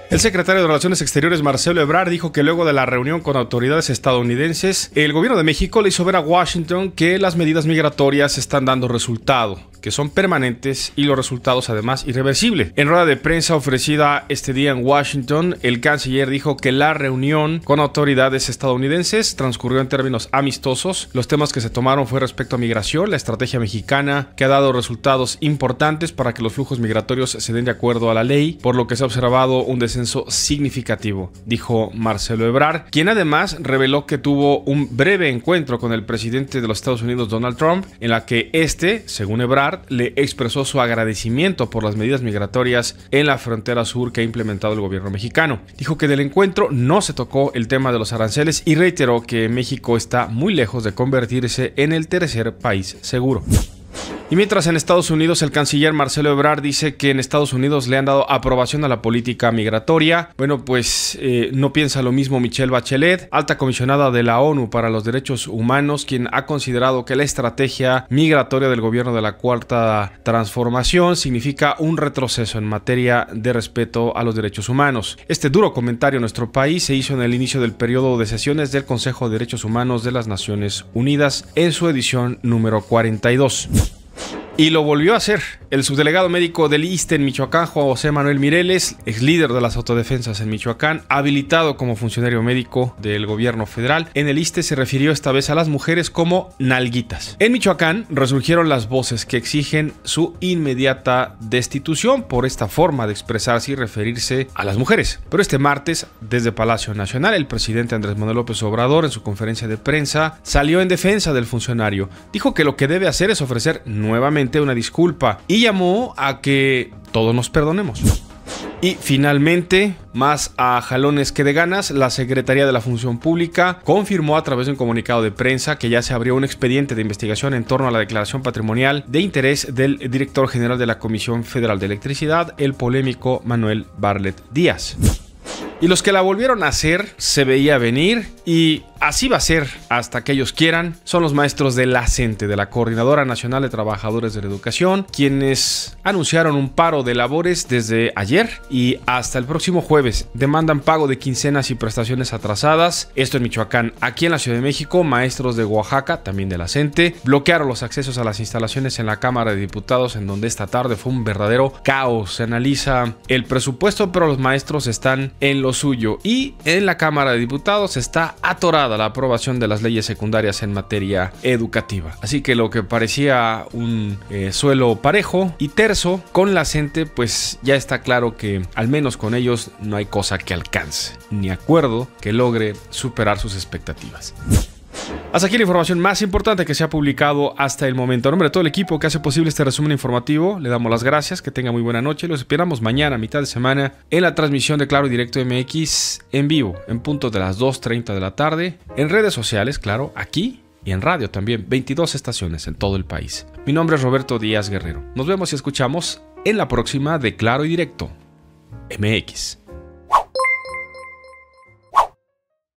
El secretario de Relaciones Exteriores, Marcelo Ebrard, dijo que luego de la reunión con autoridades estadounidenses, el gobierno de México le hizo ver a Washington que las medidas migratorias están dando resultado, que son permanentes y los resultados además irreversibles. En rueda de prensa ofrecida este día en Washington, el canciller dijo que la reunión con autoridades estadounidenses transcurrió en términos amistosos. Los temas que se tomaron fue respecto a migración, la estrategia mexicana, que ha dado resultados importantes para que los flujos migratorios se den de acuerdo a la ley, por lo que se ha observado un descenso significativo, dijo Marcelo Ebrard, quien además reveló que tuvo un breve encuentro con el presidente de los Estados Unidos, Donald Trump, en la que según Ebrard, le expresó su agradecimiento por las medidas migratorias en la frontera sur que ha implementado el gobierno mexicano. Dijo que del encuentro no se tocó el tema de los aranceles y reiteró que México está muy lejos de convertirse en el tercer país seguro. Y mientras en Estados Unidos el canciller Marcelo Ebrard dice que en Estados Unidos le han dado aprobación a la política migratoria, bueno, pues no piensa lo mismo Michelle Bachelet, alta comisionada de la ONU para los Derechos Humanos, quien ha considerado que la estrategia migratoria del gobierno de la Cuarta Transformación significa un retroceso en materia de respeto a los derechos humanos. Este duro comentario en nuestro país se hizo en el inicio del periodo de sesiones del Consejo de Derechos Humanos de las Naciones Unidas en su edición número 42. Y lo volvió a hacer. El subdelegado médico del ISSSTE en Michoacán, José Manuel Mireles, ex líder de las autodefensas en Michoacán, habilitado como funcionario médico del gobierno federal, en el ISSSTE se refirió esta vez a las mujeres como nalguitas. En Michoacán resurgieron las voces que exigen su inmediata destitución por esta forma de expresarse y referirse a las mujeres. Pero este martes, desde Palacio Nacional, el presidente Andrés Manuel López Obrador, en su conferencia de prensa, salió en defensa del funcionario. Dijo que lo que debe hacer es ofrecer nuevamente una disculpa y llamó a que todos nos perdonemos. Y finalmente, más a jalones que de ganas, la Secretaría de la Función Pública confirmó a través de un comunicado de prensa que ya se abrió un expediente de investigación en torno a la declaración patrimonial de interés del director general de la Comisión Federal de Electricidad, el polémico Manuel Bartlett Díaz. Y los que la volvieron a hacer se veía venir y así va a ser hasta que ellos quieran. Son los maestros de la CENTE, de la Coordinadora Nacional de Trabajadores de la Educación, quienes anunciaron un paro de labores desde ayer y hasta el próximo jueves. Demandan pago de quincenas y prestaciones atrasadas. Esto en Michoacán. Aquí en la Ciudad de México, maestros de Oaxaca, también de la CENTE, bloquearon los accesos a las instalaciones en la Cámara de Diputados, en donde esta tarde fue un verdadero caos. Se analiza el presupuesto, pero los maestros están en lo suyo y en la Cámara de Diputados está atorada la aprobación de las leyes secundarias en materia educativa. Así que lo que parecía un suelo parejo y terso con la CENTE, pues ya está claro que al menos con ellos no hay cosa que alcance, ni acuerdo que logre superar sus expectativas. Hasta aquí la información más importante que se ha publicado hasta el momento. En nombre de todo el equipo que hace posible este resumen informativo, le damos las gracias, que tenga muy buena noche. Los esperamos mañana, a mitad de semana, en la transmisión de Claro y Directo MX en vivo, en punto de las 2:30 de la tarde, en redes sociales, claro, aquí y en radio también, 22 estaciones en todo el país. Mi nombre es Roberto Díaz Guerrero. Nos vemos y escuchamos en la próxima de Claro y Directo MX.